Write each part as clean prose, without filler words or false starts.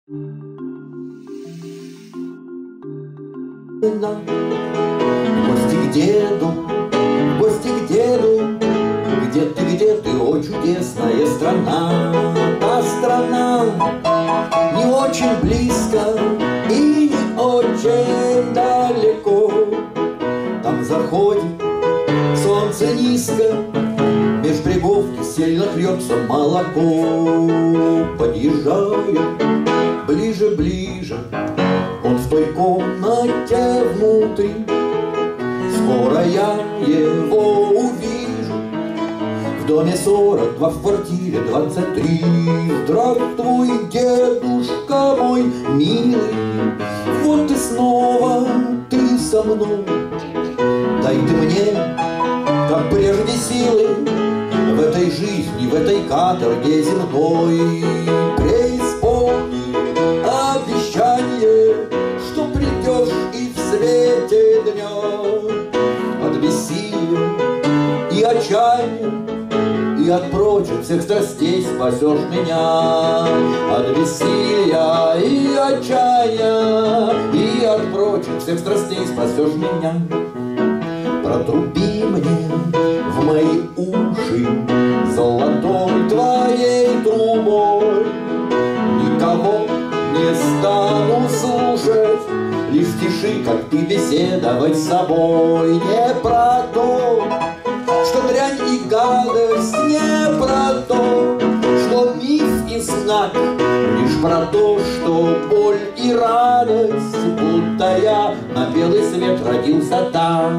гости к деду, гости к деду. Где ты, о чудесная страна? Та страна не очень близко и не очень далеко. Там заходит солнце низко, меж брегов кисельно льется молоко. Подъезжает ближе, ближе, он в той комнате внутри. Скоро я его увижу. В доме 42, в квартире 23. Здравствуй, дедушка мой милый, вот и снова ты со мной. Дай ты мне, как прежде, силы в этой жизни, в этой каторге земной. Преисполни обещание, что придешь и в свете дня. От бессилия и отчаяния и от прочих всех страстей спасешь меня. От бессилия и отчаяния и от прочих всех страстей спасешь меня. Протруби мне в мои уши золотой твоей трубой. Никого не стану слушать, лишь тиши, как ты, беседовать с собой. Не про то, что дрянь и гадость, не про то, что миф и знак, лишь про то, что боль и радость, будто я на белый свет родился там.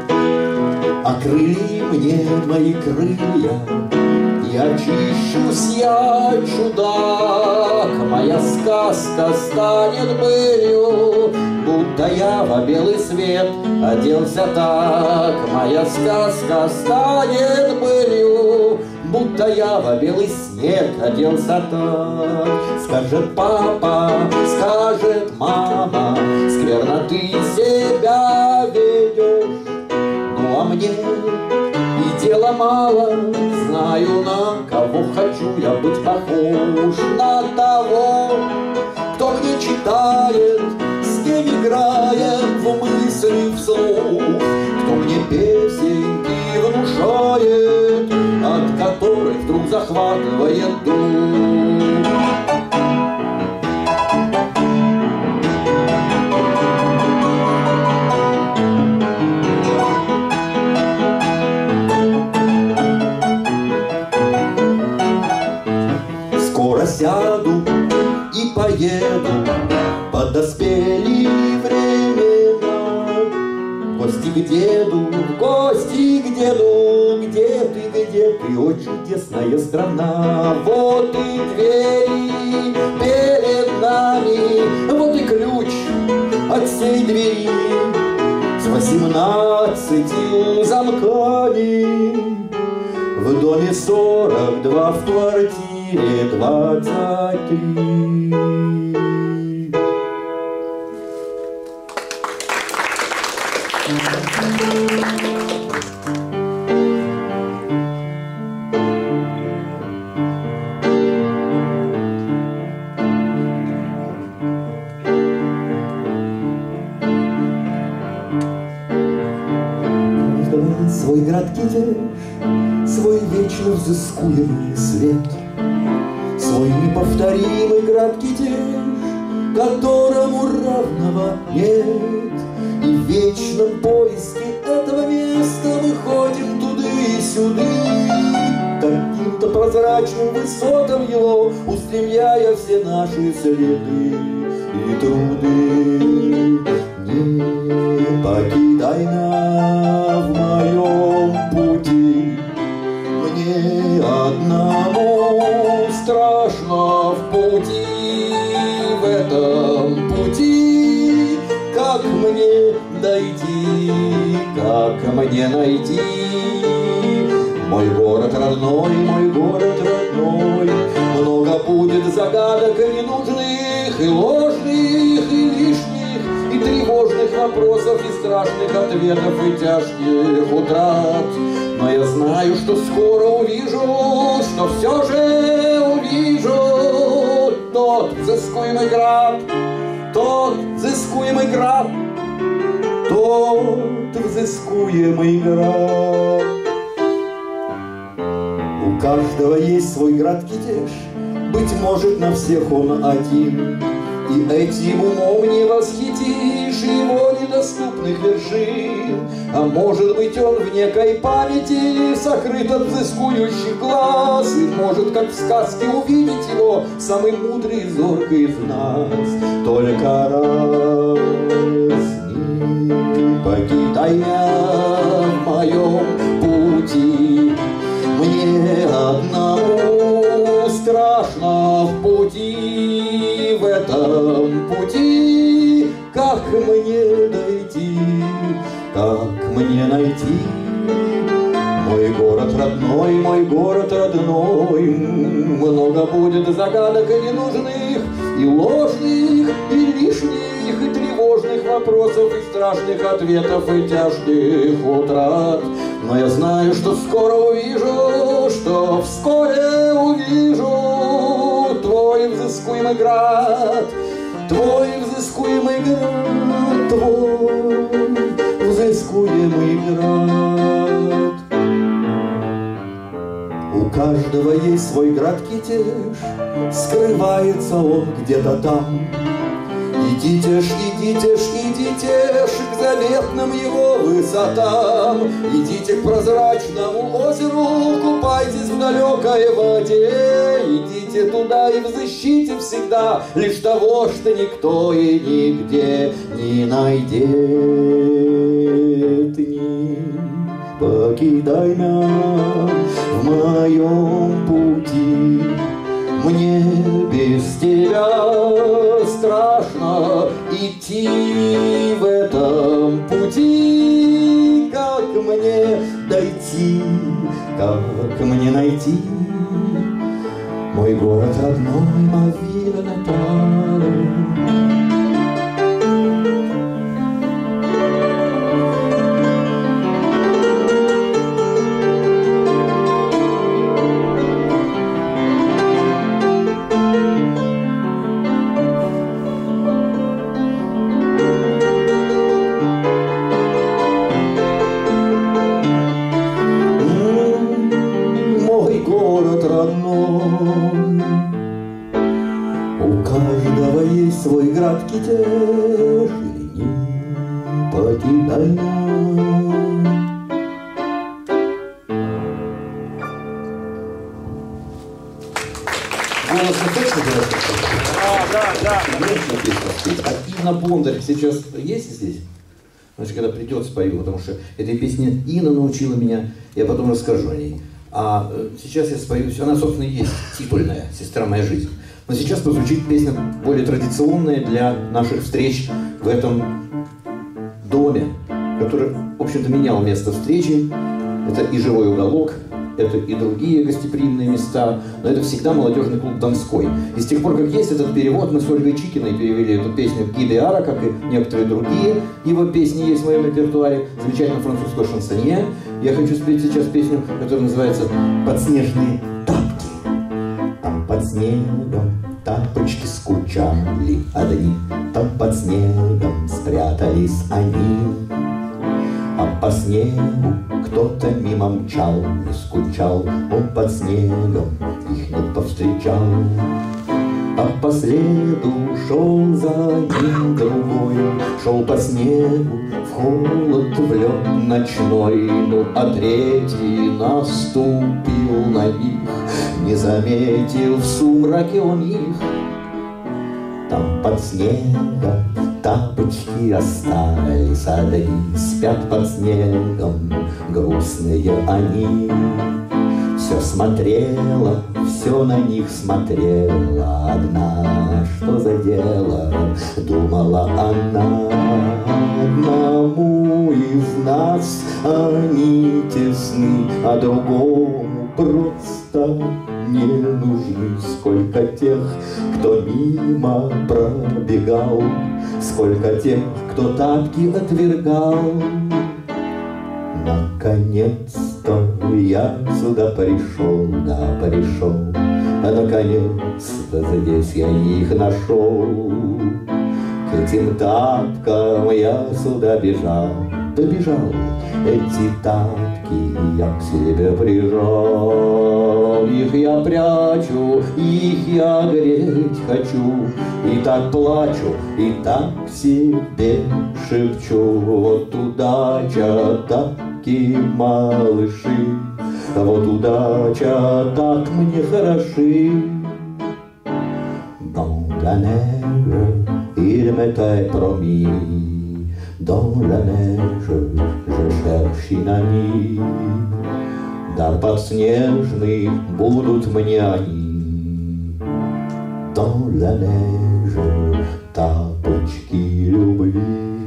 Окрыли мне мои крылья, и очищусь я, чудак. Моя сказка станет былью, будто я во белый свет оделся так. Моя сказка станет былью, будто я во белый снег оделся так. Скажет папа, скажет мама, скверно ты себя ведешь. Ну а мне и дела мало, знаю, на кого хочу я быть похож. На того, кто мне читает, с кем играем в мысли вслух, кто мне песенки внушает, от которых вдруг захватывает дух. Скоро сяду и поеду, подоспели времена. В гости к деду, в гости к деду. Где ты, о чудесная страна? Вот и двери перед нами, вот и ключ от всей двери с 18 замками. В доме 42, в квартире 23. Свой краткий день, свой вечно взыскуемый свет, свой неповторимый краткий день, которому равного нет. И в вечном поиске этого места мы ходим туды и сюды, каким-то прозрачным высотам его устремляя все наши следы и труды. Не покидай нас в моем пути, мне одному страшно в пути, в этом пути. Как мне дойти, как мне найти мой город родной, мой город родной? Много будет загадок и ненужных, и ложных, и лишних, и тревожных вопросов, и страшных ответов, и тяжких утрат. Но я знаю, что скоро увижу, что все же увижу то, тот взыскуемый град, тот взыскуемый град, тот взыскуемый град. У каждого есть свой град-китеж, быть может, на всех он один, и этим умом не восхитишь его недоступных вершин. А может быть, он в некой памяти сокрыт от взыскующих глаз, и может, как в сказке, увидеть его самый мудрый и зоркий из нас. Только раз не покидай меня в моем пути, мне одному страшно в пути, в этом пути. Как мне дойти, как мне найти мой город родной, мой город родной? Много будет загадок и ненужных, и ложных, и лишних, и тревожных вопросов, и страшных ответов, и тяжких утрат. Но я знаю, что скоро увижу, что вскоре увижу твой взыскуемый град, твой взыскуемый град, твой взыскуемый град. У каждого есть свой град-китеж, скрывается он где-то там. Идите ж, идите ж, идите ж к заветным его высотам. Идите к прозрачному озеру, купайтесь в далекой воде. Идите туда и взыщите всегда лишь того, что никто и нигде не найдет. Не покидай меня в моем пути, мне без тебя страшно идти в этом пути. Как мне дойти, как мне найти мой город родной, Мавила Наталья? Свой град-китеж, и не покидай нас. Голос точно говорит? Да. Конечно, песня спеть. А Инна Бондарь сейчас есть здесь? Значит, когда придет, спою, потому что этой песне Инна научила меня, я потом расскажу о ней. А сейчас я спою, она, собственно, и есть титульная «Сестра моя жизнь». Но сейчас прозвучит песня более традиционная для наших встреч в этом доме, который, в общем-то, менял место встречи. Это и живой уголок, это и другие гостеприимные места, но это всегда молодежный клуб Донской. И с тех пор, как есть этот перевод, мы с Ольгой Чикиной перевели эту песню Гидеара, как и некоторые другие его песни есть в моем репертуаре, замечательно французского шансонье. Я хочу спеть сейчас песню, которая называется «Подснежные тапки». Там под снегом тапочки скучали одни, там под снегом спрятались они. А по снегу кто-то мимо мчал, не скучал, он под снегом их не повстречал. А по следу шел за ним другой, шел по снегу в холод, в лед ночной. Ну а третий наступил на них, не заметил в сумраке он их. Там под снегом тапочки остались одни, спят под снегом грустные они. Все смотрела, все на них смотрела одна. Что за дело, думала она, одному из нас они тесны, а другому просто не нужны. Сколько тех, кто мимо пробегал, сколько тех, кто тапки отвергал. Наконец-то я сюда пришел, да, пришел. наконец-то здесь я их нашел. К этим тапкам я сюда бежал, добежал. Эти тапки я к себе прижал. Их я прячу, их я греть хочу. И так плачу, и так себе шепчу. Вот удача, тапки, малыши. Вот удача, так мне хороши. Dans la neige, il m'était promis. Dans la neige, je cherche une amie. Дар подснежный будут мне они. Dans la neige, тапочки любви.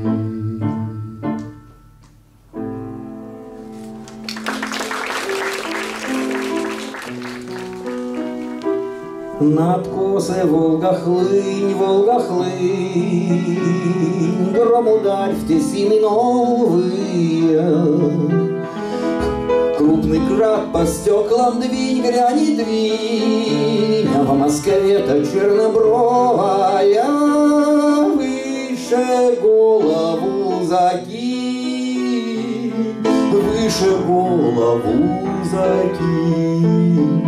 Над косой Волга-хлынь, Волга-хлынь, гром ударь в тесины новые. Крупный краб по стеклам двинь, грянет двинь, а в Москве-то чернобровая. Выше голову закинь, выше голову закинь.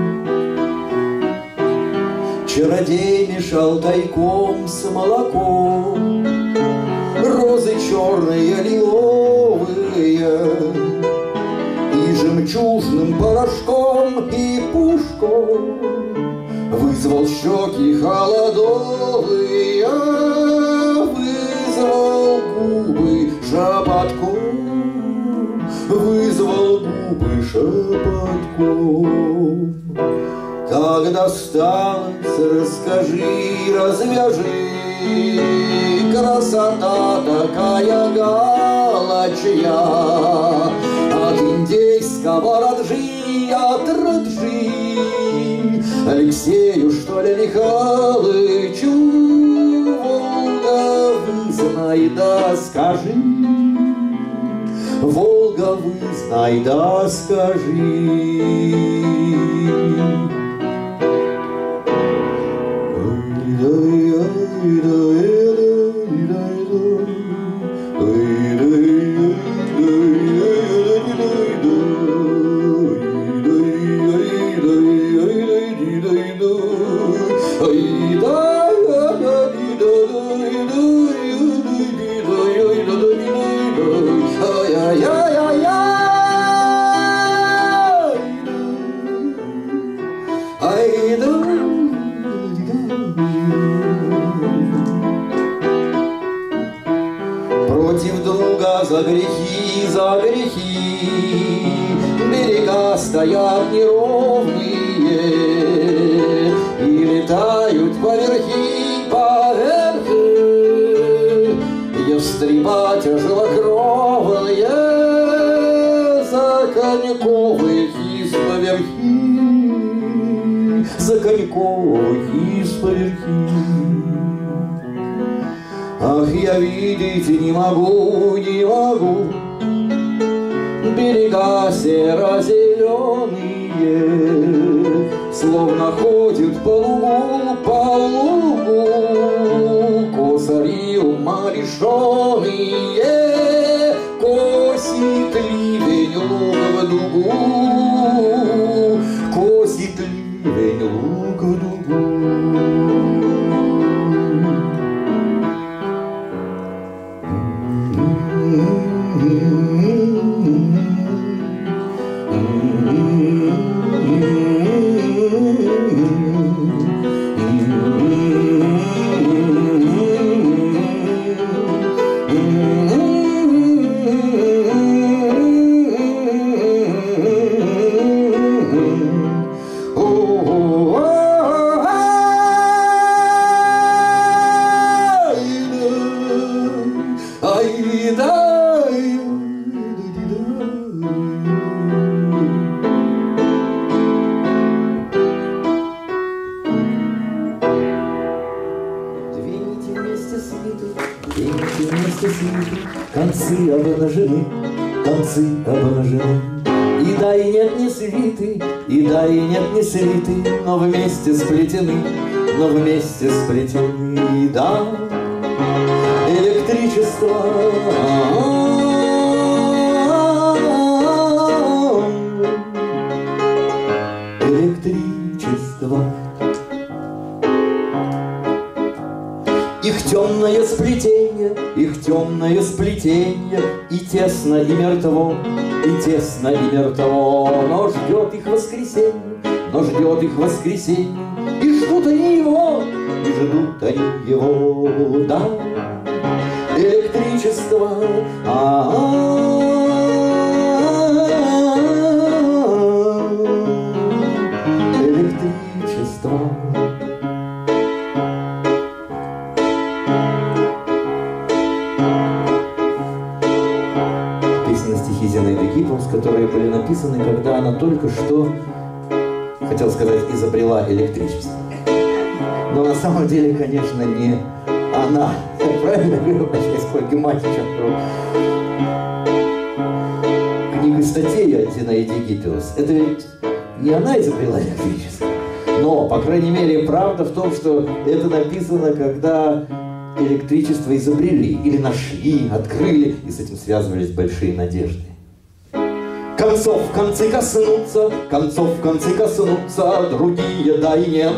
Чародей мешал тайком с молоком розы черные, лиловые, и жемчужным порошком и пушком вызвал щеки холодовые, вызвал губы шепотком, вызвал губы шепотком. Как досталось, расскажи, развяжи, красота такая галачья, от индейского раджи, от раджи, Алексею, что ли, Михалычу, Волга, вызнай, да скажи, Волга, вызнай, да скажи. За грехи, берега стоят неровные, и летают поверхи, поверхи, ястреба тяжелокровные, за коньковых исповерхи, за коньковых исповерхи. Ах, я видеть не могу, не могу, берега серо-зеленые, словно ходят по лугу, косари умалишенные, косит ливень луг в дугу, косит ливень луг в дугу. Концы обнажены, и да и нет ни свиты, и да и нет ни свиты, но вместе сплетены, но вместе сплетены, да. Электричество, электричество. Их темное сплетенье, и тесно, и мертво, и тесно, и мертво. Но ждет их воскресенье, и ждут они его, да. Электричество, электричество. Стихи Зинаиды Гиппиус, которые были написаны, когда она только что, хотел сказать, изобрела электричество. Но на самом деле, конечно, не она. Я правильно говорю, с Ольгой Матичем. Книга статей о Зинаиде Гиппиус. Это ведь не она изобрела электричество. Но, по крайней мере, правда в том, что это написано, когда электричество изобрели, или нашли, открыли, и с этим связывались большие надежды. Концов концы коснутся, другие да и нет,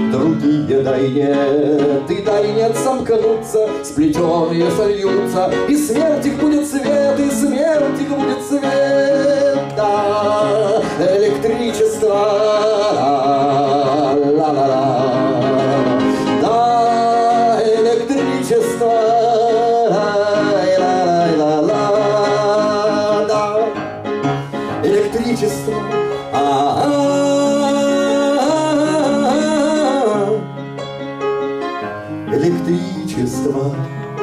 и да и нет сомкнутся, сплетенные сольются, и смерть их будет свет, да, электричество, ла-ла-ла. Электричество, электричество,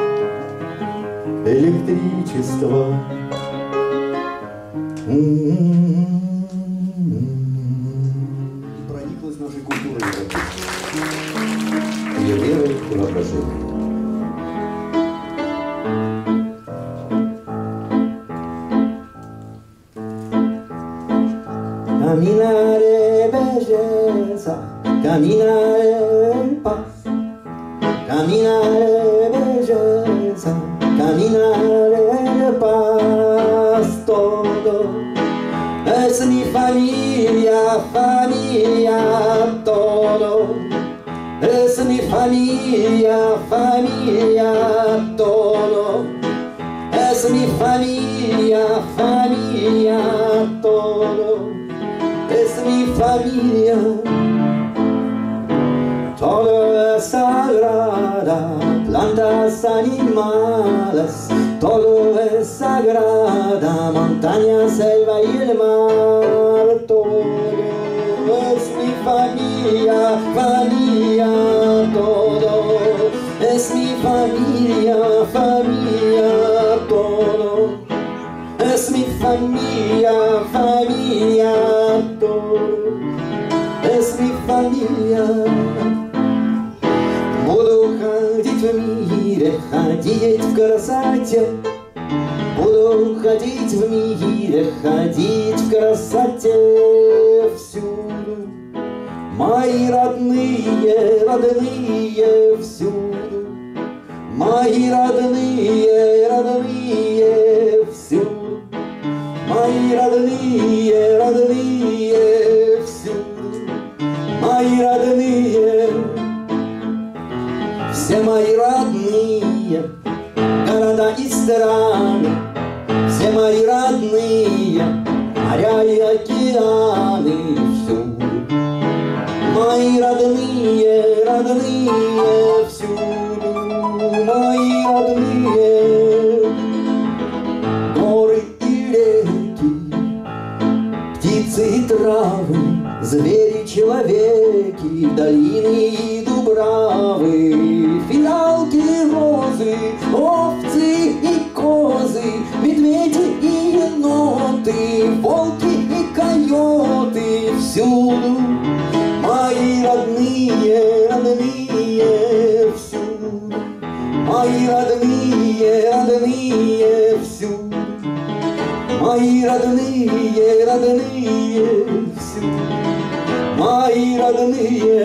электричество. Прониклась нашей культурой, ее верой и воображением. Camminare bellezza, camminare paz, camminare bellezza, camminare paz, todo es mi familia, todo es mi familia, todo es mi familia, todo. Es mi familia, todo es sagrada, plantas, animales, todo es sagrada, montaña, selva y el mar, todo es mi familia, todo es mi familia, todo es mi familia, todo es mi familia. Буду ходить в мире, ходить в красоте, буду ходить в мире, ходить в красоте всюду. Мои родные, всюду, мои родные всюду. Мои родные всюду, мои родные, все мои родные, города и страны, все мои родные, моря и океаны всюду. Мои родные всюду, мои родные, горы и реки, птицы и травы, звери, человеки, долины и дубравы, фиалки, розы, овцы и козы, медведи и еноты, волки и койоты всюду. Мои родные, всюду, мои родные всюду, мои родные родные, все мои родные.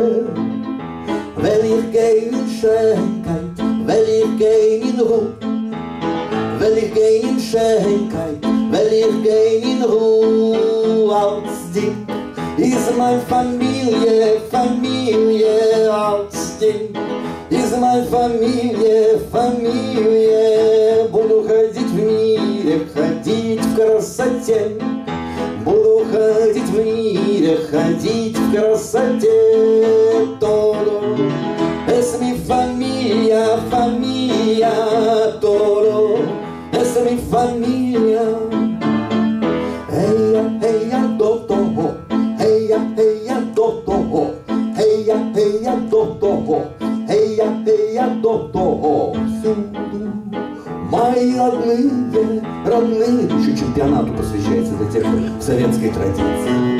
Will ich gehen in Schönheit, will ich gehen in Ruhe, will ich gehen in Schönheit, will ich gehen in Ruhe. Als Ding ist mein Familie, Familie, als Ding ist mein Familie, Familie. Буду ходить в мире, ходить в красоте, буду ходить в мире, ходить в красоте. Todo es mi familia, familia. Todo es mi familia. Heya, heya, do, do, heya, heya, do, do, heya, heya, do, do, heya, heya, do, do. Всюду мои родные, родные. Еще чемпионату посвящается для тех, кто в советской традиции.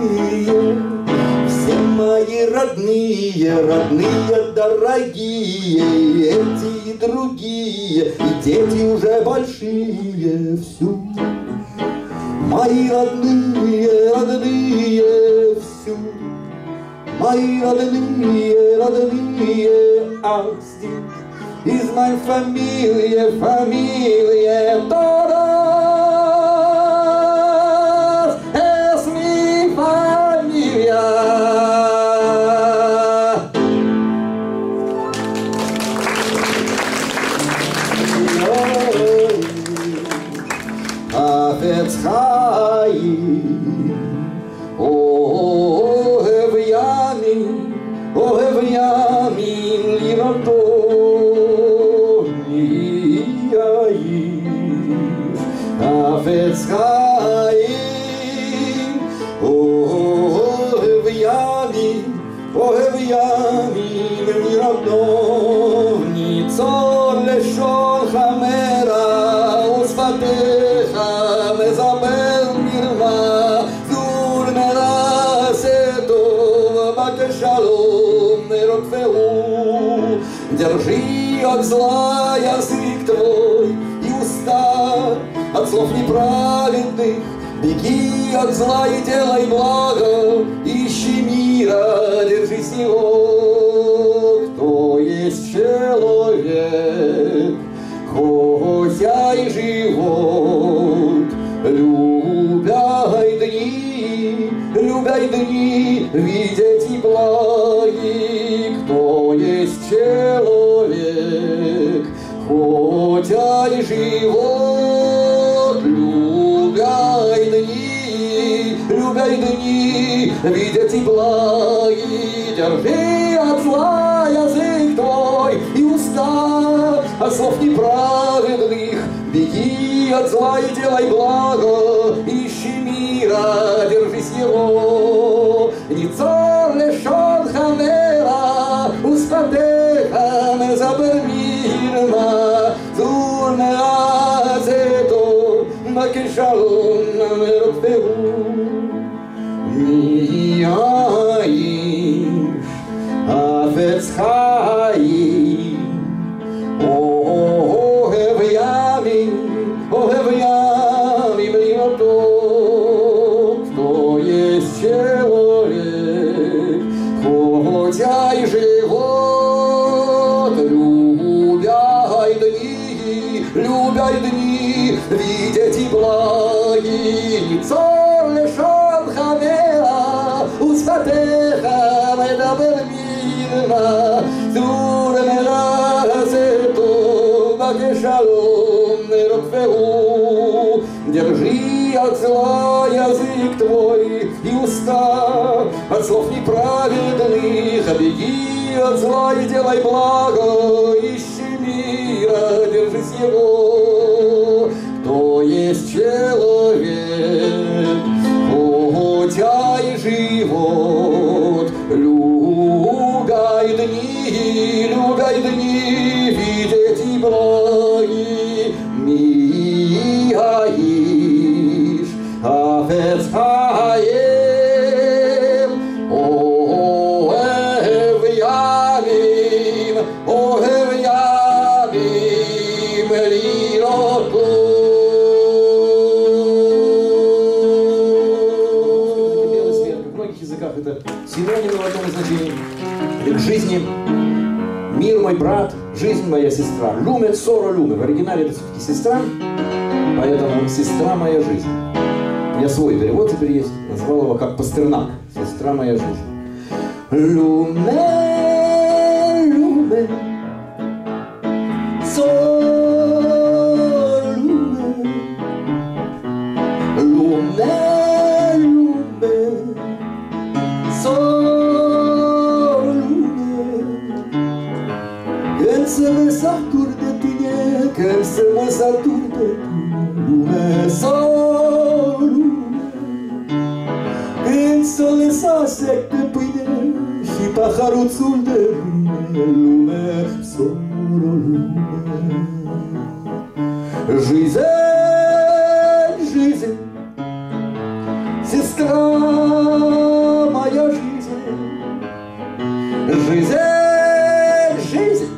Все мои родные, родные, дорогие, эти и другие, и дети уже большие. Всюду мои родные, родные, всюду мои родные, родные. Als Ding ist mein Familie, Familie. Todas es mi familia. Afetz Chaim, Ohev Yamin, Ohev Yamin Lirato. Afetz Chaim, Ohev Yamin, Ohev Yamin Lirato. Nitzor leshon chamera usfatecha mezabel mirma zur neraseto bakeshalom nerotfeu. Держи от зла язык твой и уста, от слов неправедных. Беги от зла и делай благо, ищи мира, держись его. Кто есть человек, хотя и живот, любяй дни, видеть и благи. Кто есть человек, хотя и живот, любяй дни, видеть и благи. Держи от зла язык твой и уста, от слов неправедных. Беги от зла и делай благо, ищи мира, держись его. Ницор лешон хамера, успатеха мезабер мирма, зур меазето, макешалон меротфеу. Мияиш, афец хаим, Ohev Yamin Lirato. Кто есть человек, хотя и живот, любяй дни, видеть и благи. Ницор лешон хамера, усфатеха медабер мирма, зур меразето бакешалом неротфеу. Держи от зла язык твой и уста, от слов неправедных. Беги от зла и делай благо, ищи мира, держись его. Кто есть человек, хотя и живот, любяй дни, видеть и благи. Мияиш, афец хаем, Оэв Ямим, Оэв Ямим Лироту. брат, жизнь моя сестра. Люме соро люме. В оригинале это все-таки сестра, поэтому сестра моя жизнь. У меня свой перевод теперь есть. Назвал его как Пастернак. Сестра моя жизнь. Люме, люме, соро люме. Люме, люме, sono lume, che se me s'atturde tine, che se me s'atturde lume, sono lume, che il sole sa secche pine, si pájaro zulde lume, sono lume. Жизнь, жизнь, сестра моя жизнь, жизнь, жизнь,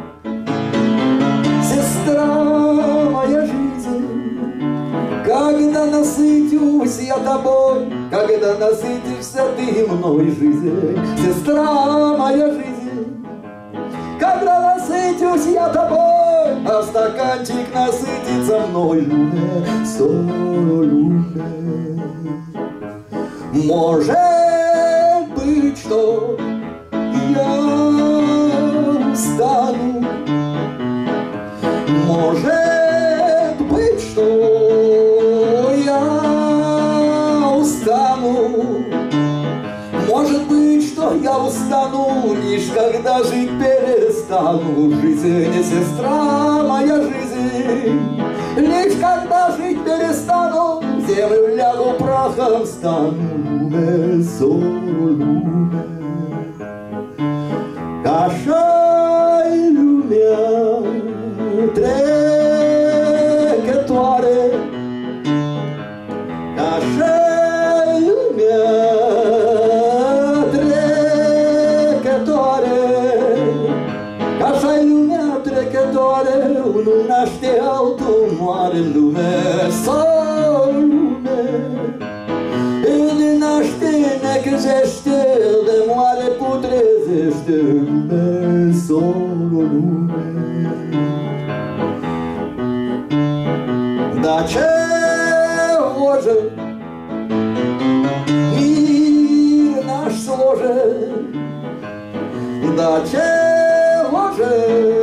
сестра моя жизнь. Когда насытюсь я тобой, когда насытишься ты мной, жизнь, сестра моя жизнь. Когда насытюсь я тобой, а стаканчик насытится мной, люме, соно люме. Может быть, что я устану, может быть, что я устану, может быть, что я устану, лишь когда жить перестану. Жизнь, сестра моя жизнь, лишь когда жить перестану, в землю лягу, прахом стану. Lume, sono lume, cașai lumea trecătoare, cașai lumea trecătoare, cașai lumea trecătoare, unul naște, altul moare. Lume, sono lume, de naște, necăjește, de moare, putrezește. Lume, sono lume. Da ce ложа мир наш сложен, да ce ложа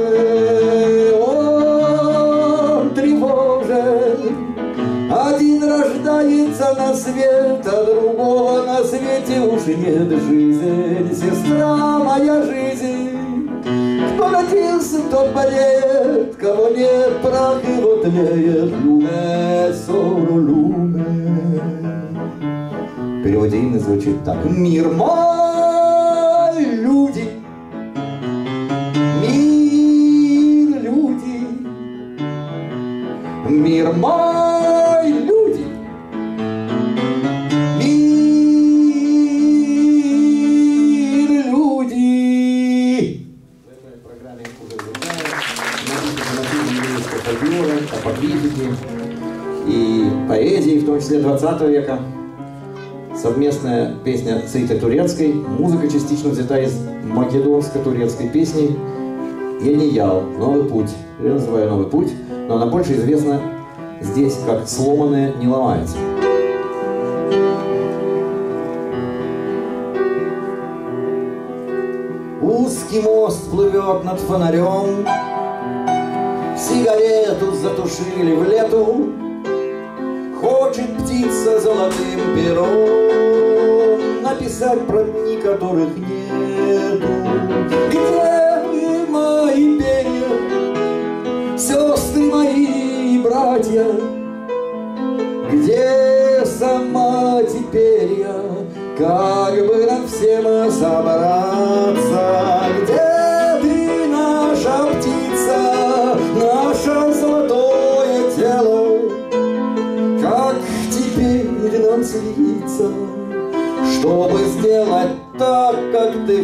он тревожен. Один рождается на свет, а другого на свете уж нет. Жизнь, сестра моя жизнь, кто родился, тот болеет, кого нет, прах его тлеет. Люме, соно люме. В переводе имя звучит так: мир мой, люди, мир, люди, мир мой, люди, мир, люди. В этой программе уже звучало апокрифики и поэзии, в том числе 20 века. Совместная песня цейто-турецкой, музыка частично взята из македонско-турецкой песни «Ельниял», «Новый путь». Я называю «Новый путь», но она больше известна здесь как «Сломанное не ломается». Узкий мост плывет над фонарем, сигарету затушили в лету. Хочет птица золотым пером написать про дни, которых нету. Где вы, мои перья, сестры мои и братья? Где сама теперь я? Как бы нам всем собраться? Где ты, наша птица, наше золотое тело? Как теперь нам слиться, чтобы сделать так, как ты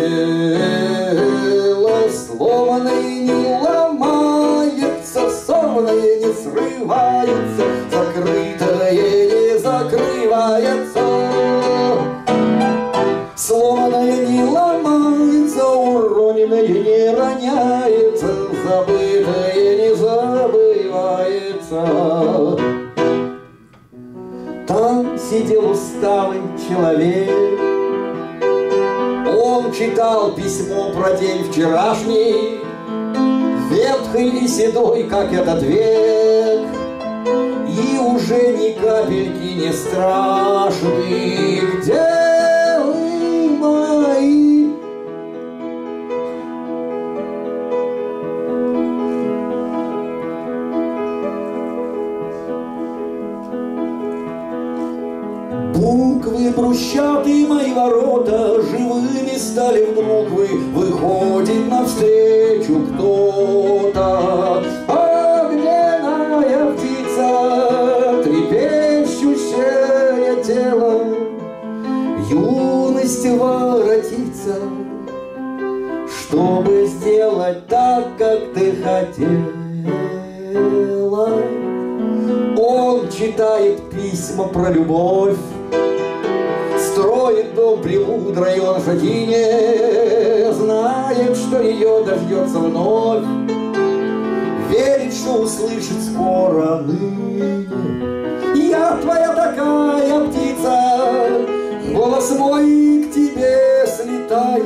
хотела? Сломанное не ломается, сорванное не срывается, закрытое не закрывается. Сломанное не ломается, уроненное не роняется. усталый человек. Он читал письмо про день вчерашний, ветхий и седой, как этот век, и уже ни капельки не страшный. Где вы мои? Буквы брусчатые мои ворота, живыми стали вдруг вы, выходит навстречу кто-то. Огненная птица, трепещущее тело, юность воротится, чтобы сделать так, как ты хотела. Он читает письма про любовь, строит дом премудрой он Жадине, знает, что ее дождется вновь, верит, что услышит скоро ныне. Я твоя такая птица, голос мой к тебе слетает,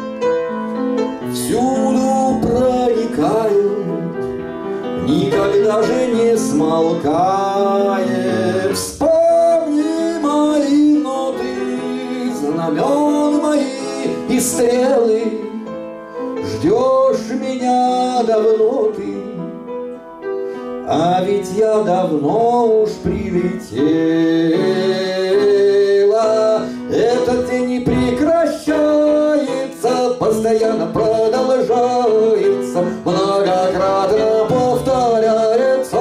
всюду проникает, никогда же не смолкает. Вспомни мои ноты, знамен мои и стрелы, ждешь меня давно ты, а ведь я давно уж прилетела. Этот день не прекращается, постоянно продолжается, многократно повторяется,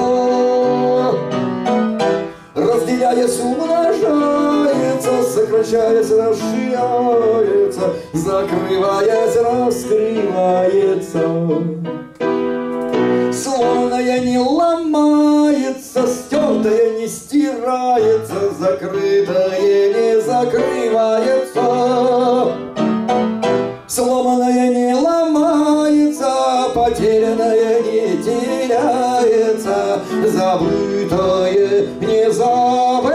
разделяясь, умножается, сокращаясь, расширяется, закрываясь, раскрывается. Сломанная не ломается, стертая не стирается, закрытая не закрывается. Сломанная не ломается, потерянная не теряется, забытое не забывается.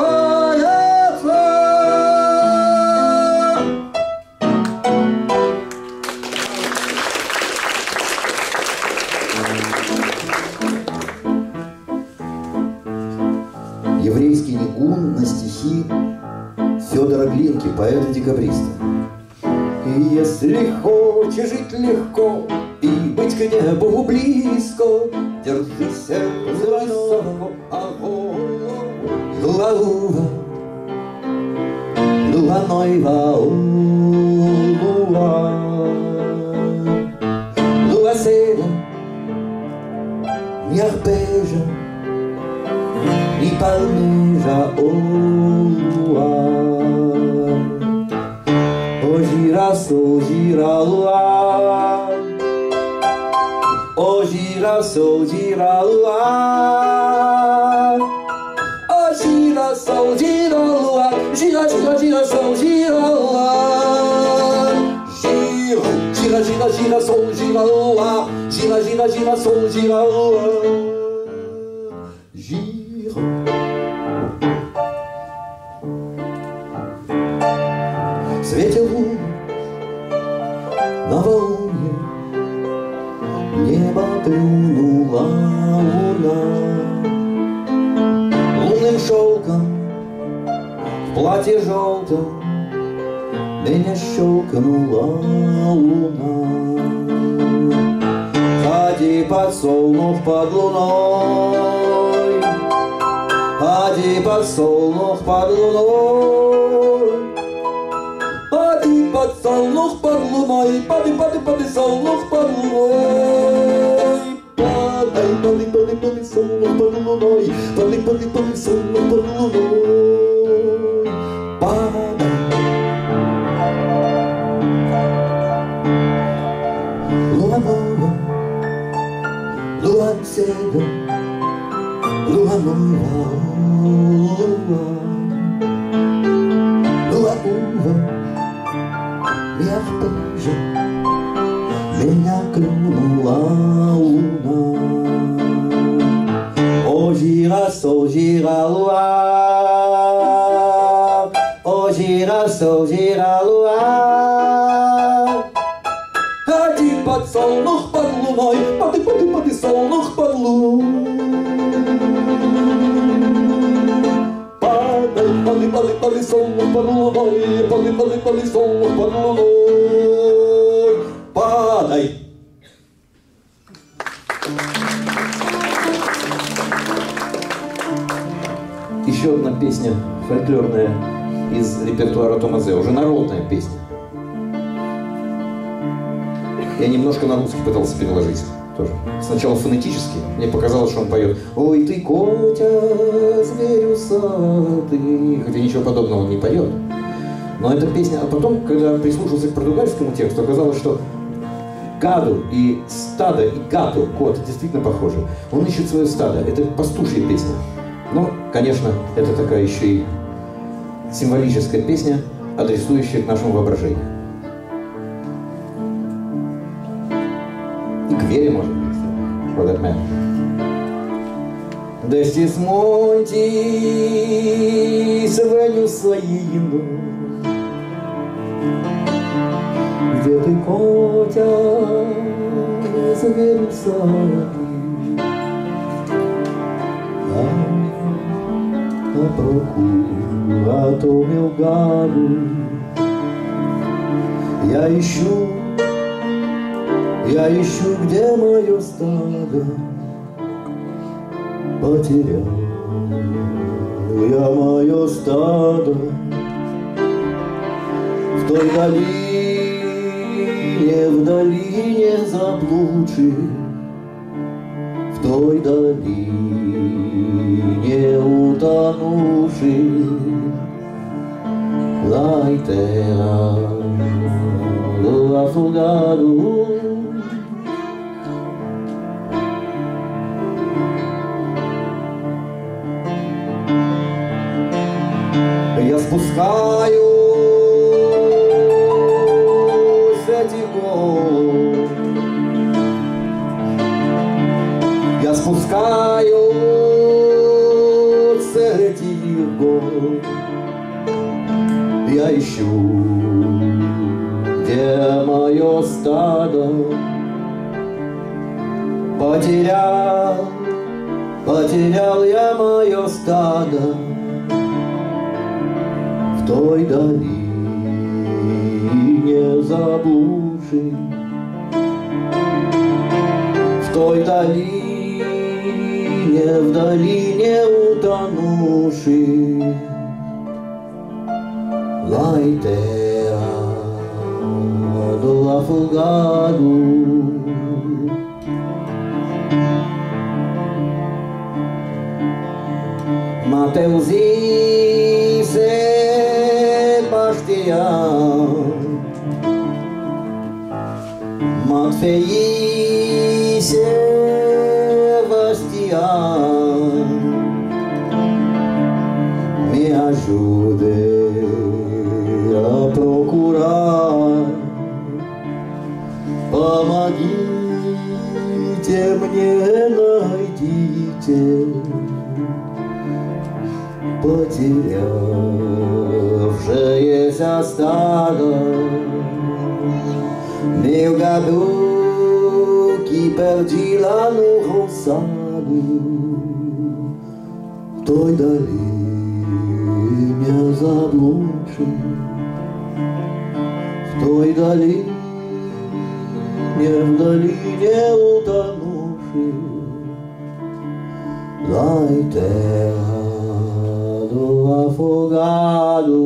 Еврейский нигун на стихи Федора Глинки, поэта-декабриста. И если хочешь жить легко и быть к небу близко, держись высоко, а голову главной ваулуа. Луасера не арпежа, ni palmeja olua. O girassol gira a lua, o girassol gira a lua, o girassol gira a lua, gira, gira, girassol gira a lua. Gira, gira, girassol gira a lua, gira, gira, girassol gira a lua. Светил лун на волне, небо клюнула луна. Лунным шелком в платье желтом меня щелкнула луна. Ходи, подсолнух под луной, ходи, подсолнух под луной, ходи, подсолнух под луной, ходи, подсолнух под луной. Падай, солнух под луной, падай, солнух под луной. Падай. Луна нова, луна седа, луна нова, луна. Луна ува, не арпежа, меня клюнула луна. О, girassol, gira a lua, солнух под луной, поды, поды, поды, солнух под луной. Падай, пады, пады, пады, солнух под луной, пады, пады, пады, солнух под луной. Падай. Еще одна песня фольклорная из репертуара Томазе, уже народная песня. Я немножко на русский пытался переложить тоже. Сначала фонетически, мне показалось, что он поет «Ой ты, Котя, зверь усатый», хотя ничего подобного он не поет. Но эта песня, а потом, когда прислушался к португальскому тексту, оказалось, что гаду и стадо, и гату, кот, действительно похожи. Он ищет свое стадо, это пастушья песня. Но, конечно, это такая еще и символическая песня, адресующая к нашему воображению. И к вере, может быть, for that matter. Destes montes venho saindo, где ты, Котя, зверь усатый, à procura do meu gado. Я ищу, где мое стадо, потерял я мое стадо. В той долине, в долине заблудшей, в той долине утонувший, lá em terra do afogado. Я спускаюсь с этих гор, я спускаюсь с этих гор, я ищу, где мое стадо, потерял я мое стадо. В той долине заблудшей, в той долине, в долине утонувшей, lá em terra do afogado. Mateus e Sebastião, Mateus e Sebastião, me ajude a procurar, помогите мне, найдите потерявшееся стадо, meu gado que perdi lá no roçado, в той долине заблудшей, в той долине, в долине утонувшей, lá em terra do afogado.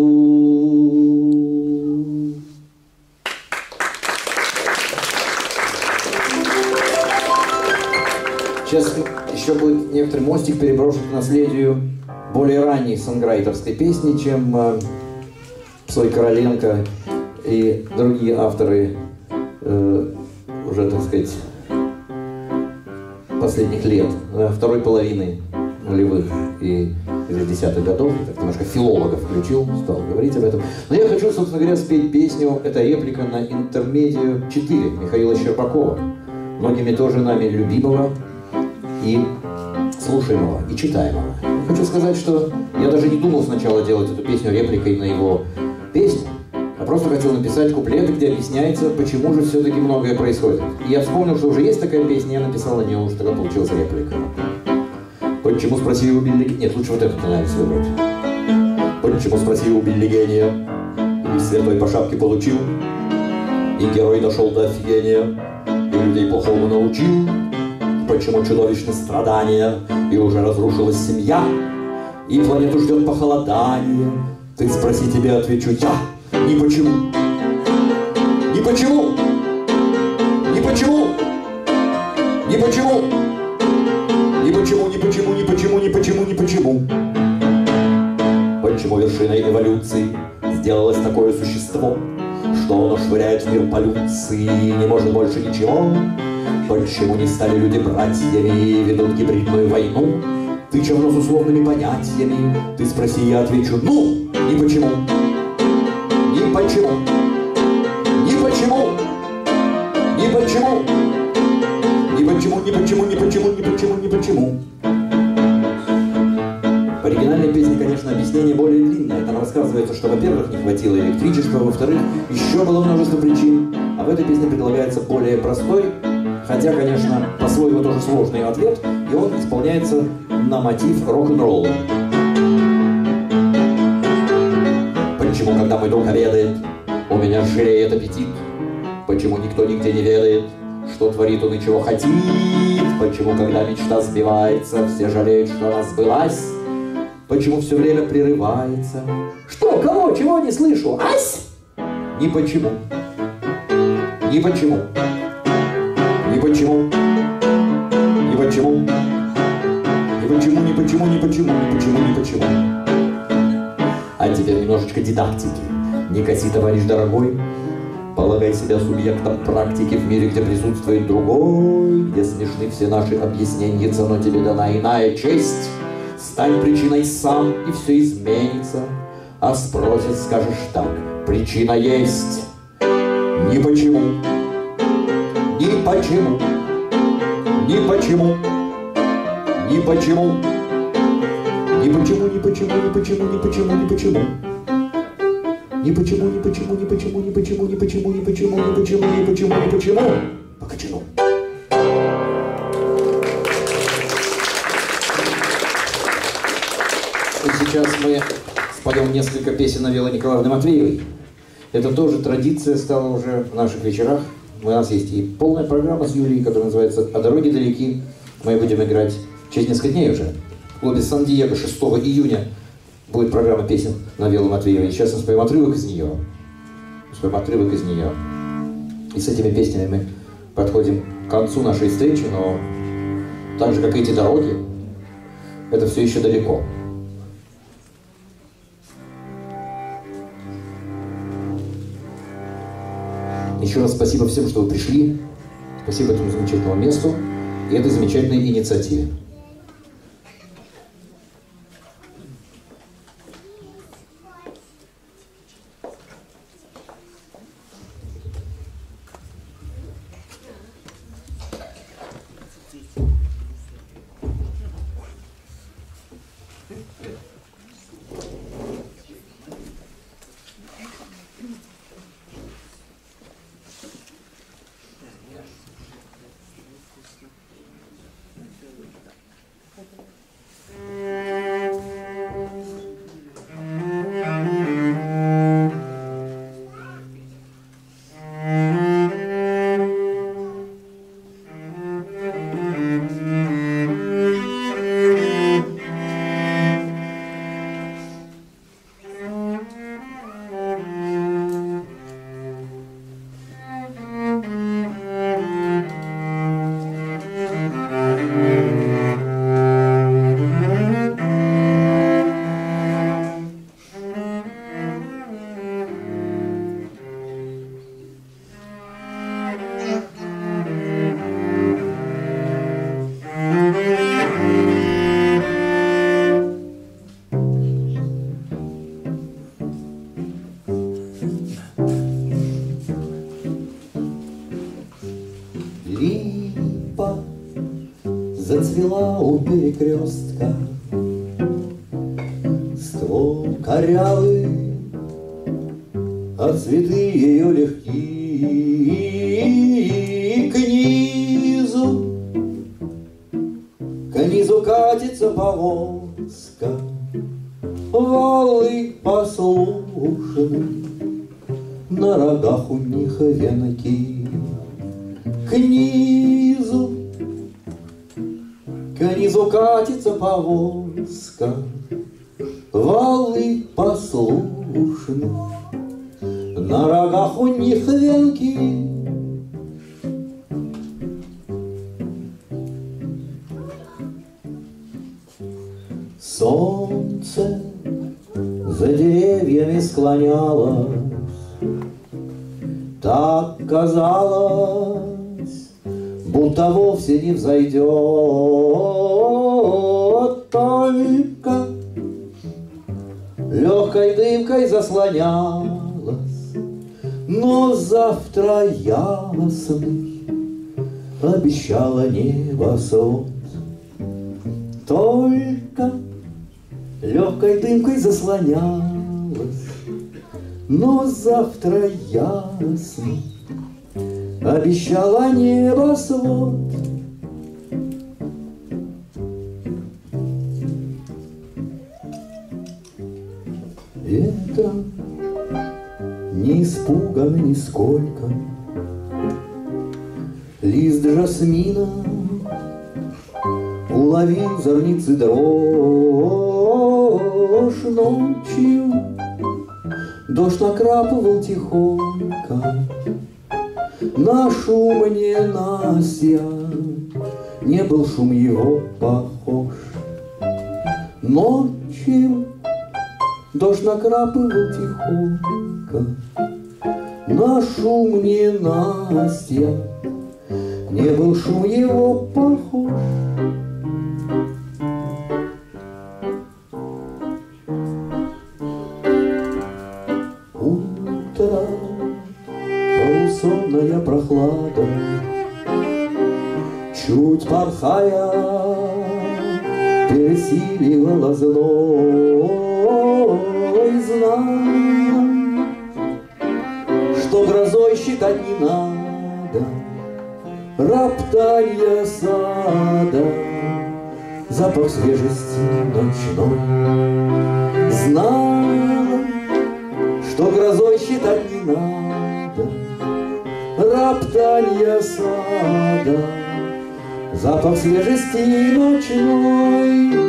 Сейчас еще будет некоторый мостик переброшен к наследию более ранней сонграйтерской песни, чем Цой Короленко и другие авторы уже, так сказать, последних лет, второй половины нулевых и 60-х годов. Я так немножко филологов включил, стал говорить об этом. Но я хочу, собственно говоря, спеть песню, это реплика на интермедию 4 Михаила Щербакова, многими тоже нами любимого и слушаемого, и читаемого. Хочу сказать, что я даже не думал сначала делать эту песню репликой на его песню, а просто просто хотел написать куплеты, где объясняется, почему же все-таки многое происходит. И я вспомнил, что уже есть такая песня, я написал на нее, уже тогда получилась реплика. Почему, спросил у Билли... Нет, лучше вот эту нравится выбрать. Почему, спросил у Билли гения, и святой по шапке получил, и герой дошел до офигения, и людей плохому научил. Почему чудовищны страдания, и уже разрушилась семья, и планету ждет похолодание. Ты спроси, тебе отвечу я. Ни почему. Ни почему. Ни почему. Ни почему. Ни почему, ни почему, ни почему, ни почему, ни почему. Почему вершиной эволюции сделалось такое существо, что оно швыряет в мир полюции и не может больше ничего? Почему не стали люди братьями и ведут гибридную войну? Тыча в нос условными понятиями, ты спроси, я отвечу, ну, ни почему. Ни почему. Ни почему. Ни почему. Ни почему, ни почему, ни почему, ни почему, ни почему. В оригинальной песне, конечно, объяснение более длинное. Там рассказывается, что, во-первых, не хватило электричества, во-вторых, еще было множество причин. А в этой песне предлагается более простой, хотя, конечно, по-своему тоже сложный ответ, и он исполняется на мотив рок-н-ролла. Почему, когда мой друг обедает, у меня жиреет аппетит? Почему никто нигде не ведает, что творит он и чего хотит? Почему, когда мечта сбивается, все жалеют, что она сбылась? Почему все время прерывается? Что, кого, чего не слышу? Ась! Ни почему. Ни почему. Ни почему. Ни почему. Ни почему, ни почему, ни почему, ни почему, ни почему. А теперь немножечко дидактики. Не коси, товарищ дорогой. Полагай себя субъектом практики в мире, где присутствует другой, где смешны все наши объяснения, но тебе дана иная честь. Стань причиной сам, и все изменится. А спросит, скажешь так, причина есть. Ни почему. Ни почему. Ни почему. Ни почему. Ни почему, ни почему, ни почему, ни почему, ни почему. Ни почему, ни почему, ни почему, ни почему, ни почему, ни почему, ни почему, ни почему, ни почему. Покачну. И сейчас мы споем несколько песен Навелы Николаевны Матвеевой. Это тоже традиция стала уже в наших вечерах. У нас есть и полная программа с Юлией, которая называется «О дороге далеки». Мы будем играть через несколько дней уже. В клубе Сан-Диего 6 июня будет программа песен Навелы Матвеевой. Сейчас мы споем отрывок из нее. Споем отрывок из нее. И с этими песнями мы подходим к концу нашей встречи, но так же, как и эти дороги, это все еще далеко. Еще раз спасибо всем, что вы пришли. Спасибо этому замечательному месту и этой замечательной инициативе. Зацвела у перекрестка, ствол корявый, а цветы ее легки. К низу катится повозка, валы послушны, на рогах у них венки. К низу катится повозка, валы послушны, на рогах у них венки. Солнце за деревьями склонялось, так казалось, будто вовсе не взойдет, только легкой дымкой заслонялась. Но завтра ясный обещало небо солнце, только легкой дымкой заслонялась. Но завтра ясный обещало небосвод. Ветром не испуган нисколько лист жасмина, уловил зорницы дрожь ночью. Дождь накрапывал тихонько на шум ненастья, не был шум его похож. Ночью дождь накрапывал тихонько на шум ненастья, не был шум его похож. Утро, полусонная прохлада, чуть порхая, пересиливала злой знак, что грозой считать не надо роптанье сада, запах свежести ночной. Знал, что грозой считать не надо роптанье сада, запах свежести ночной.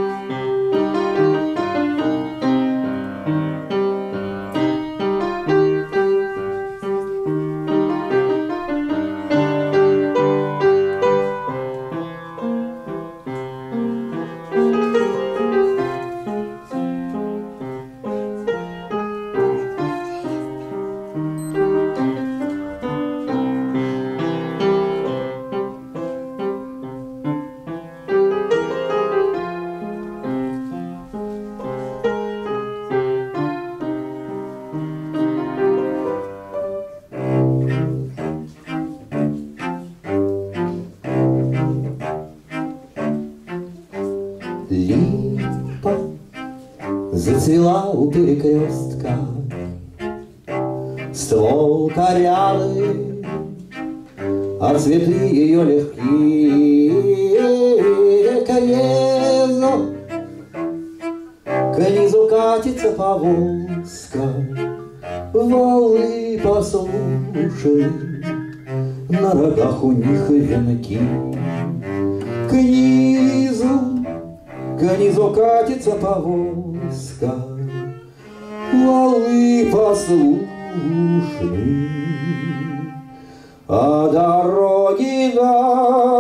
Липа зацвела у перекрестка, ствол корявый, а цветы ее легкие. К низу катится повозка, валы послушны, на рогах у них венки. К низу катится повозка, валы послушны, а дороги